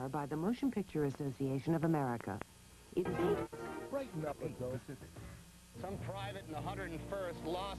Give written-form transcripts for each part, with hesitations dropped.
power by the Motion Picture Association of America. It is Brighten up, Joe. Some private in the 101st lost...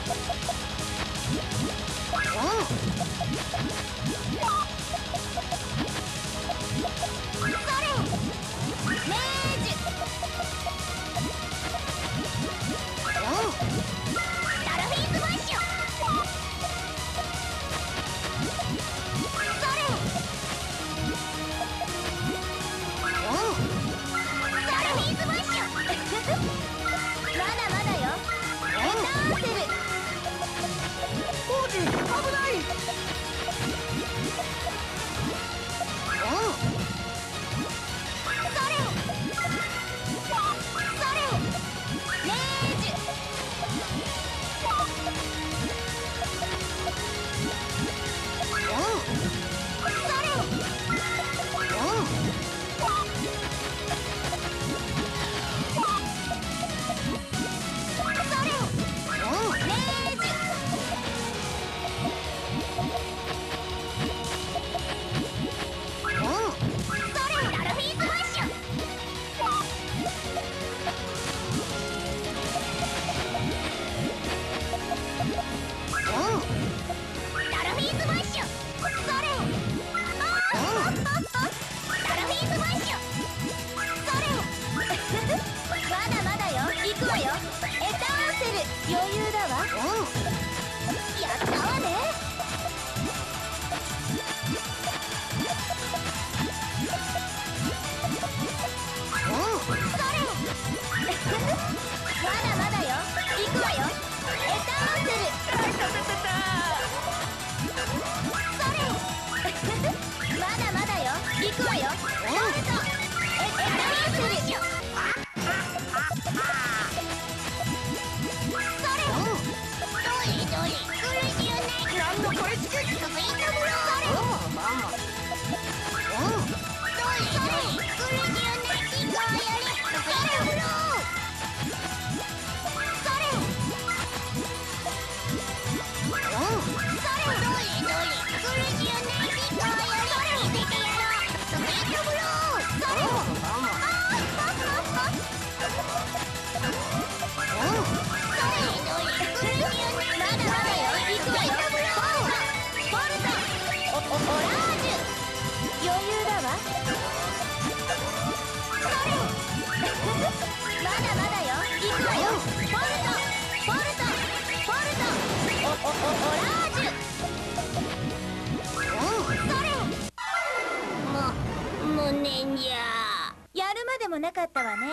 なかったわね。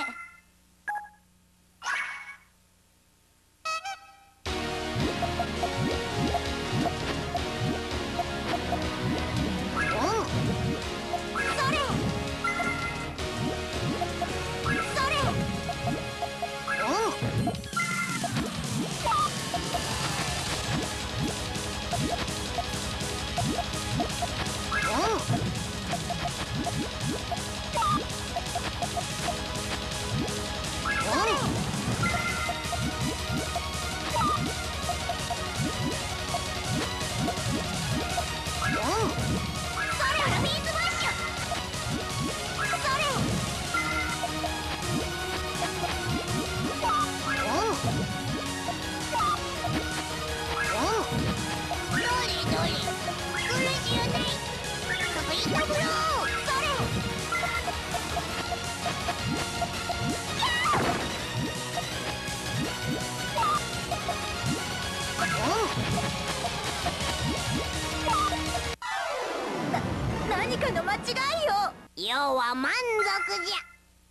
何かの間違いよ。 要は満足じゃ。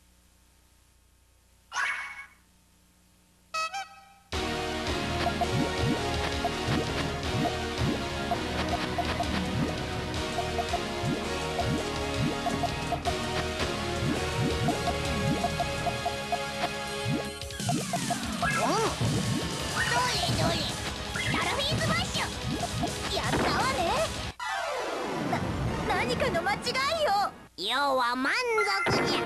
何かの間違いよ。 要は満足じゃ。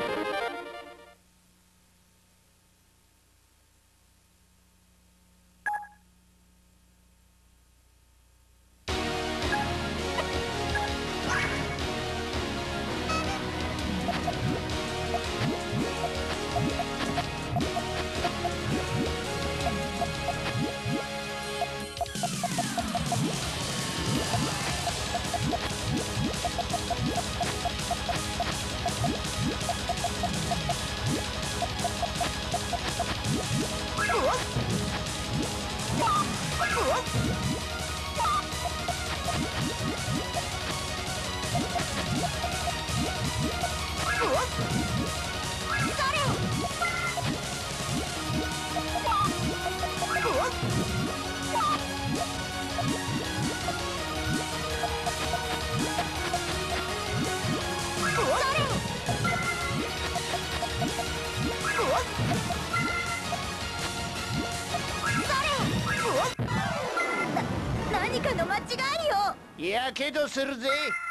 何かの間違いよ。 やけどするぜ。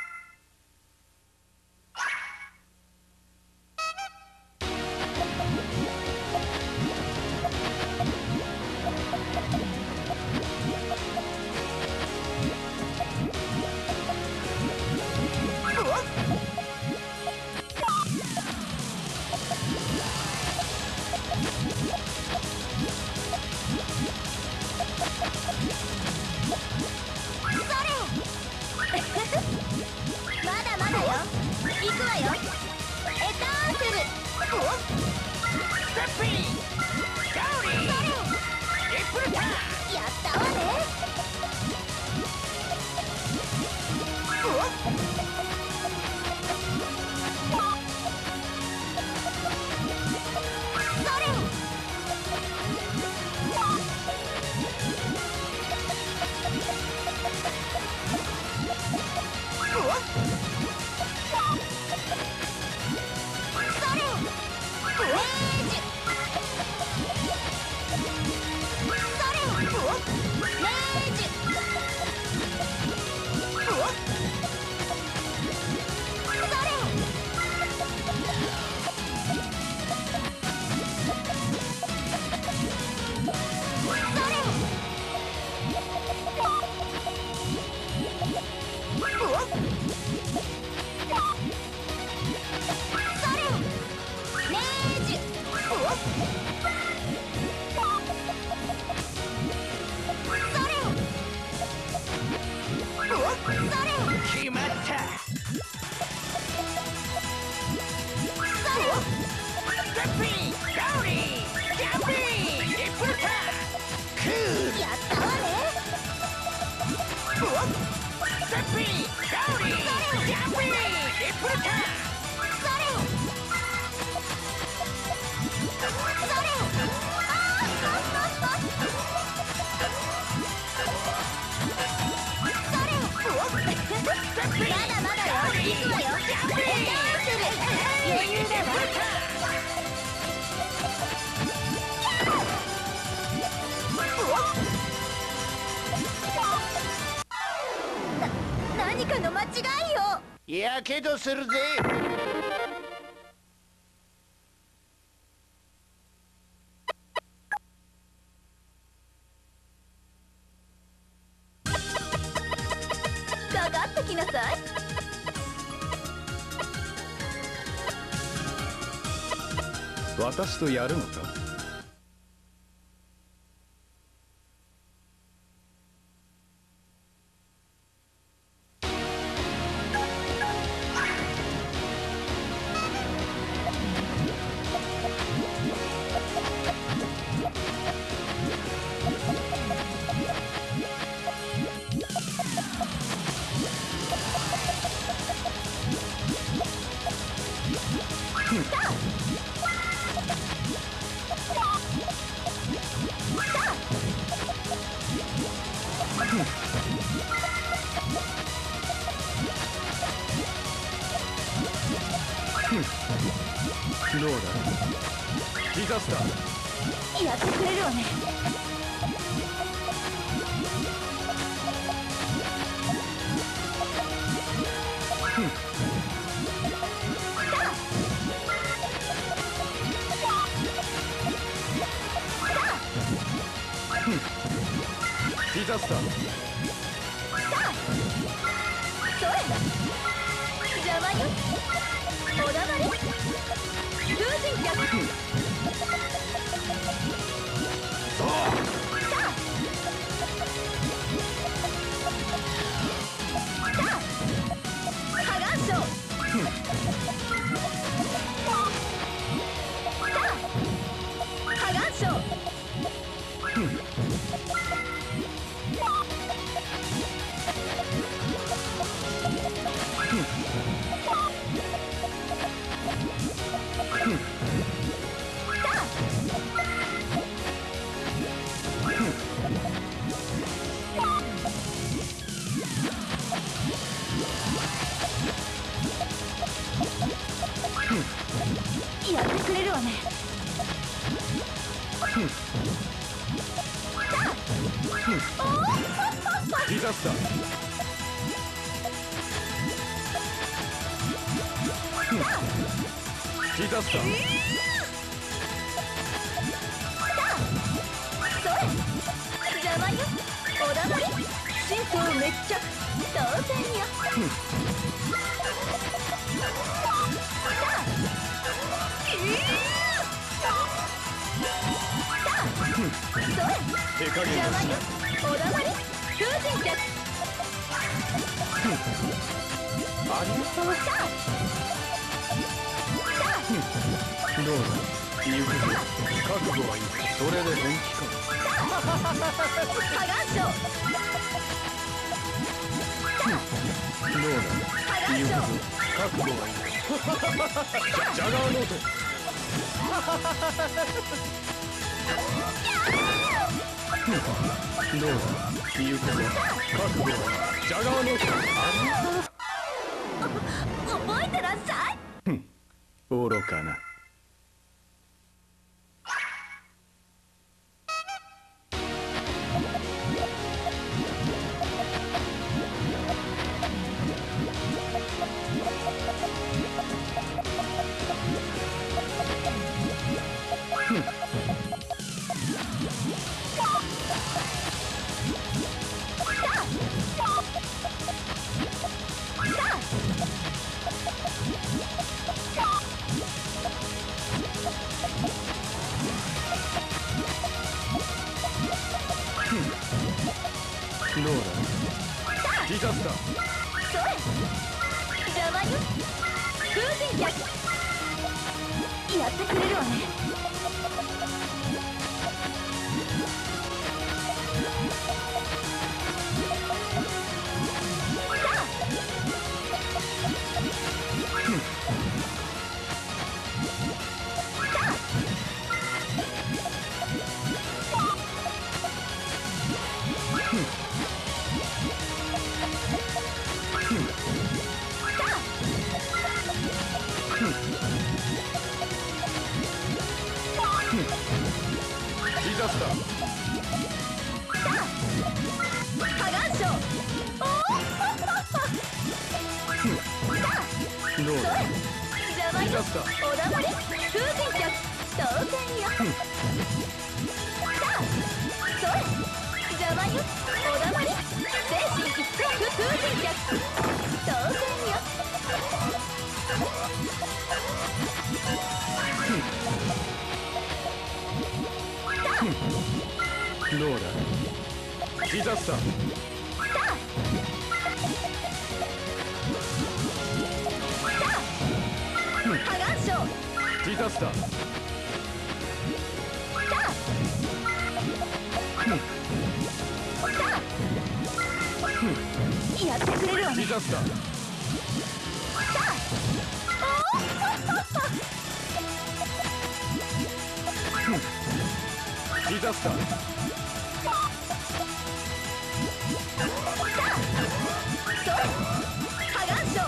まだまだよ。行くわよ。エターセル。 ステッピーガウリーエプルター。 やったわね。 決まった。ステッピーガウリージャンピーエプルター。クーやったわね。 ステッピーガウリージャンピーエプルター。 まだまだよ。行くわよ。エターセル。余裕だわ。何かの間違いよ。 やけどするぜ。 かかってきなさい。 私とやるのか。どうだ、ディザスター。 やってくれるわね。 ディザスター。 それ邪魔よ。おだまり風神脚。 そうハガンショー。ハガンショー。 スターディザスターそれ邪魔よ。おだまり進行滅着当然よ。 手加減はしない。 おだまり風神脚ありがとう。どうだ行くぞ。覚悟はいい。それで本気か。 破顔章どうだ行くぞ。覚悟はいい。ジャガーノートどうだ行くぞ。覚悟はいい。ジャガーノート覚えてらっしゃい。 愚かな。どうだディザスターそれ邪魔よ。風神脚やってくれるわね。 ディザスター破顔章どうだ邪魔よ。おだまり風神脚当然よ。それ邪魔よ。おだまり精神一点風神脚当然よ。 どうだディザスター破顔章ディザスターやってくれるわね。 ディザスターディザスター破顔章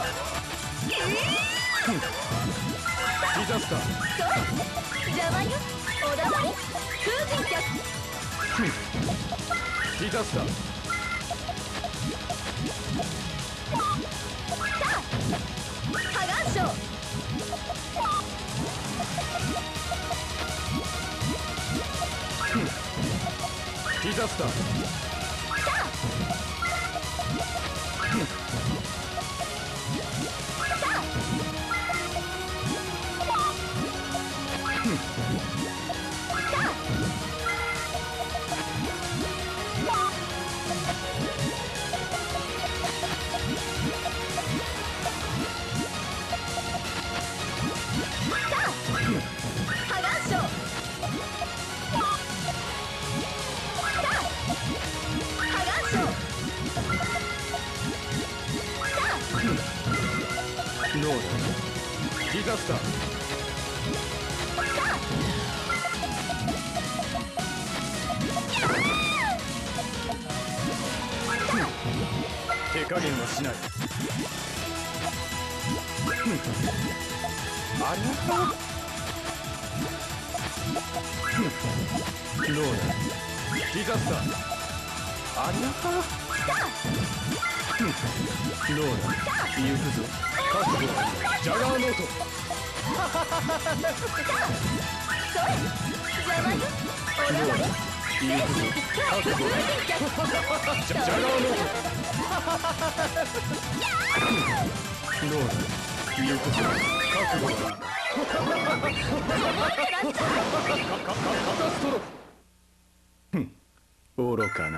ディザスター邪魔よ。おだまり風神脚ディザスター破顔章ディザスター破顔章どうだディザスター手加減はしない。ありがとう。どうだディザスターありがとう。 ローラ行くぞ。覚悟はいい。ジャガーノート。 それ邪魔よ。おだまり精神一回風神脚ジャガーノート。ローラ行くぞ。覚悟はいい。 覚えてらっしゃい。 カタストロフ。愚かな。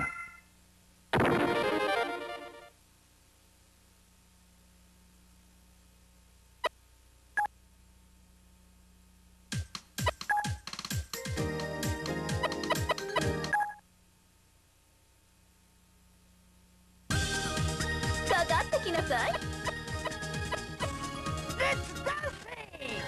かかってきなさい。 Let's dancing!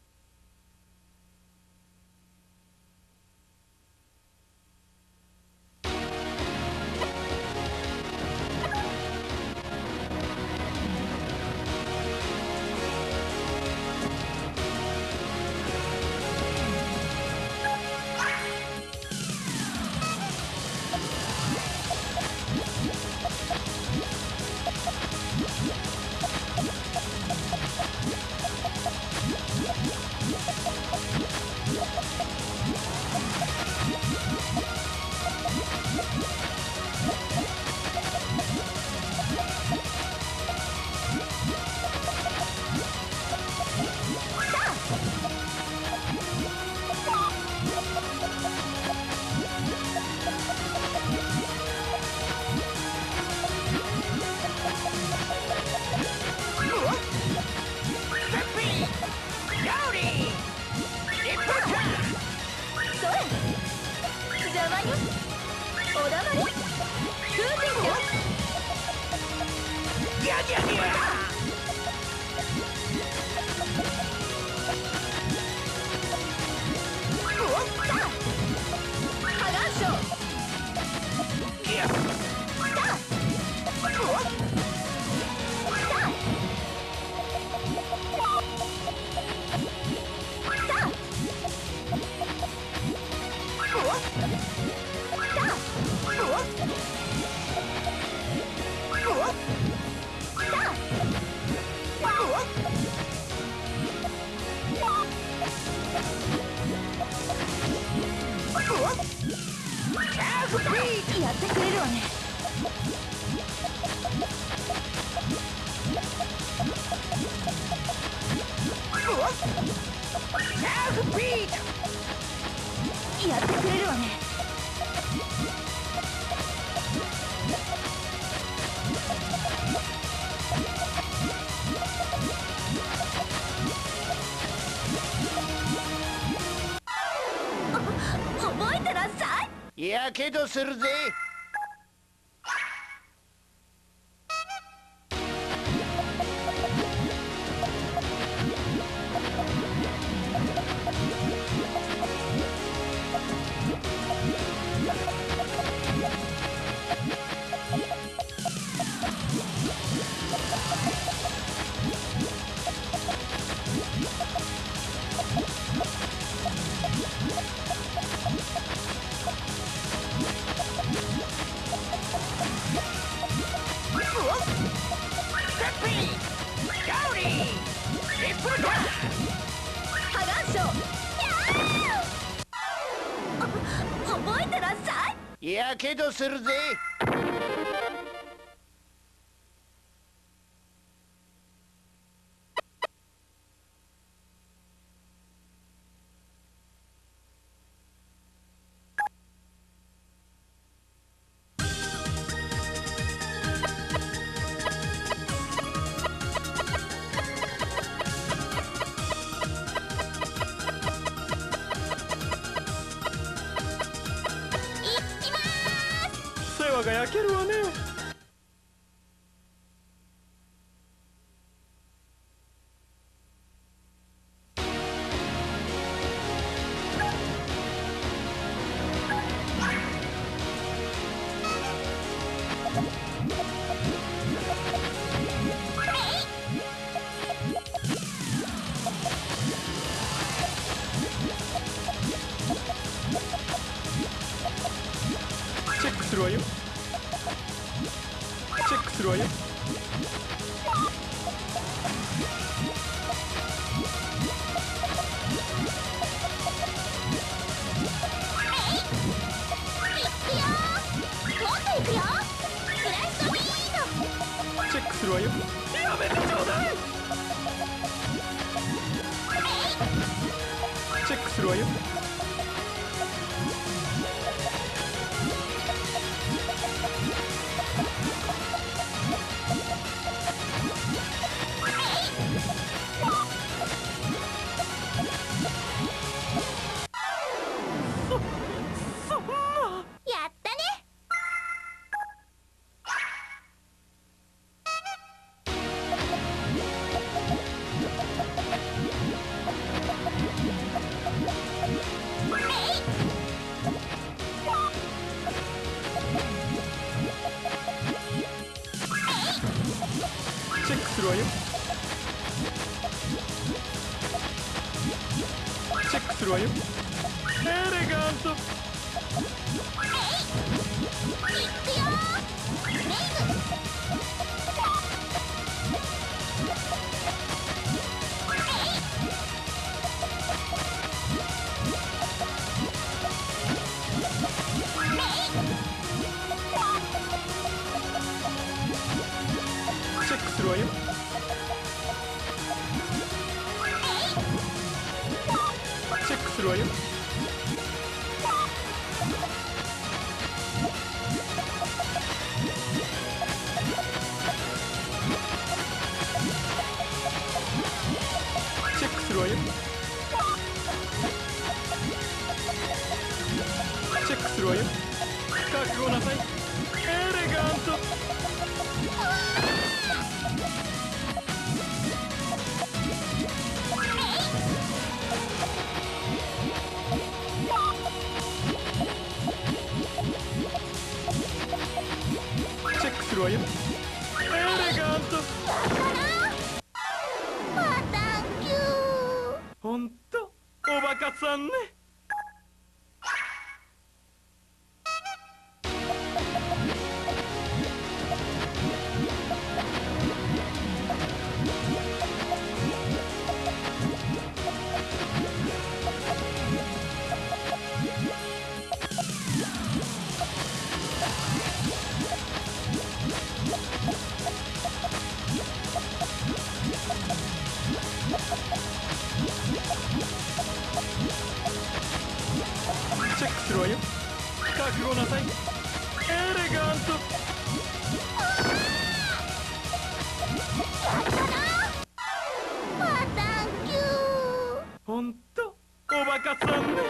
やってくれるわね。やってくれるわね。覚えてらっしゃい。 やけどするぜ。 覚えてらっしゃい。 やけどするぜ。 世話が焼けるわね。チェックするわよ。チェックするわよ。 チェックするわよ。やめてちょうだい。チェックするわよ。 やったね。 チェックするわよ。チェックするわよ。エレガント。 いくよ。メイク。 チェックするわよ。チェックするわよ。チェックするわよ。チェックするわよ。覚悟なさい。エレガント。チェックするわよ。エレガント。 サンキュー。 ほんとおバカさんね。チェックするわよ。覚悟なさい。エレガント。 サンキュー。 ほんとおバカさんね。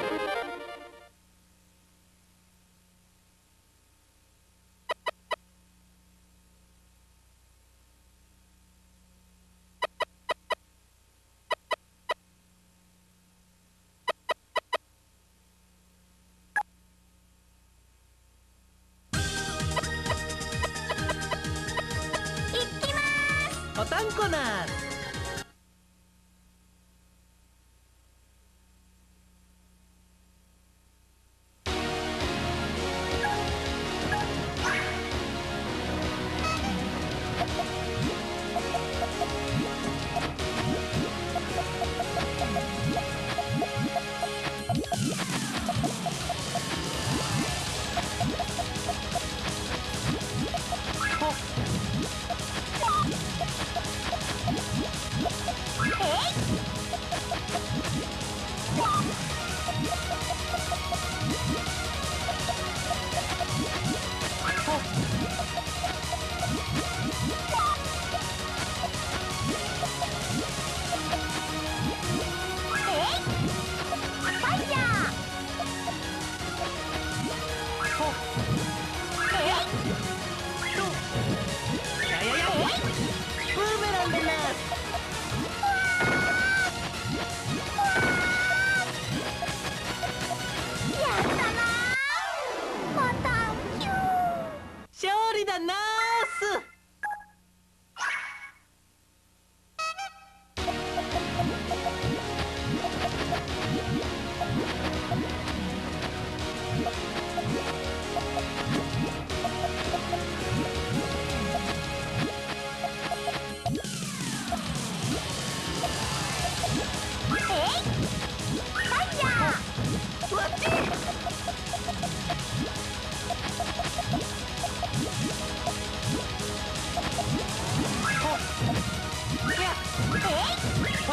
おたんこな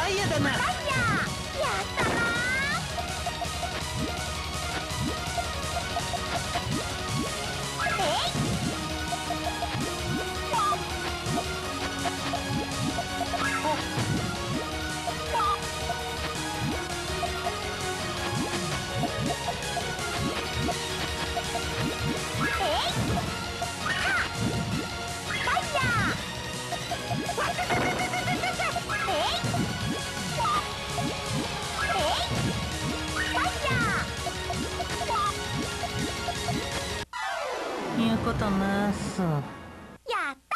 ァイヤーだな。 ファイヤー。やったないうことなす。 やった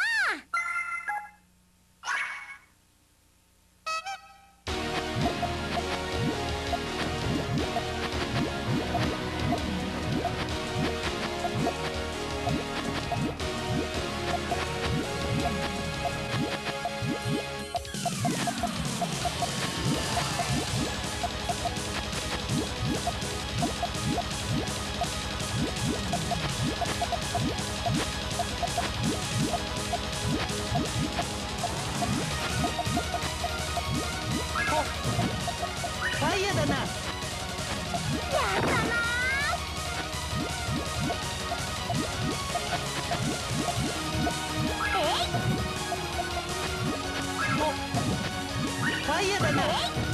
ファイヤーだな。 やったなファイヤーだな。